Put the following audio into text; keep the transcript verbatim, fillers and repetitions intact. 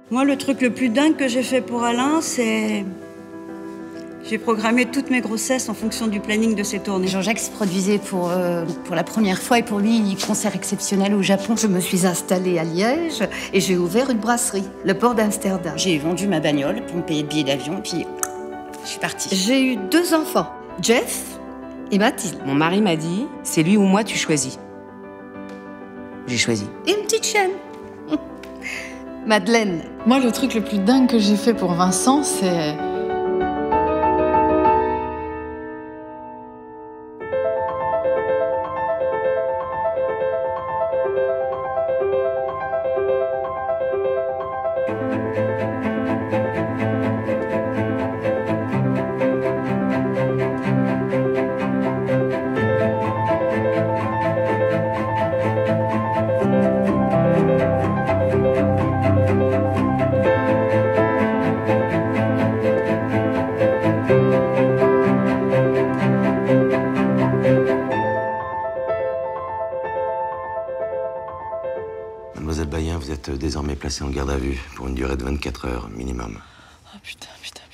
Moi, le truc le plus dingue que j'ai fait pour Alain, c'est... J'ai programmé toutes mes grossesses en fonction du planning de ses tournées. Jean-Jacques se produisait pour, euh, pour la première fois et pour lui, un concert exceptionnel au Japon. Je me suis installée à Liège et j'ai ouvert une brasserie, le port d'Amsterdam. J'ai vendu ma bagnole pour me payer le billet d'avion, puis je suis partie. J'ai eu deux enfants, Jeff et Mathilde. Mon mari m'a dit, c'est lui ou moi, tu choisis. J'ai choisi. Et une petite chienne. Madeleine. Moi, le truc le plus dingue que j'ai fait pour Vincent, c'est... Mademoiselle Bayen, vous êtes désormais placée en garde à vue pour une durée de vingt-quatre heures minimum. Oh putain, putain.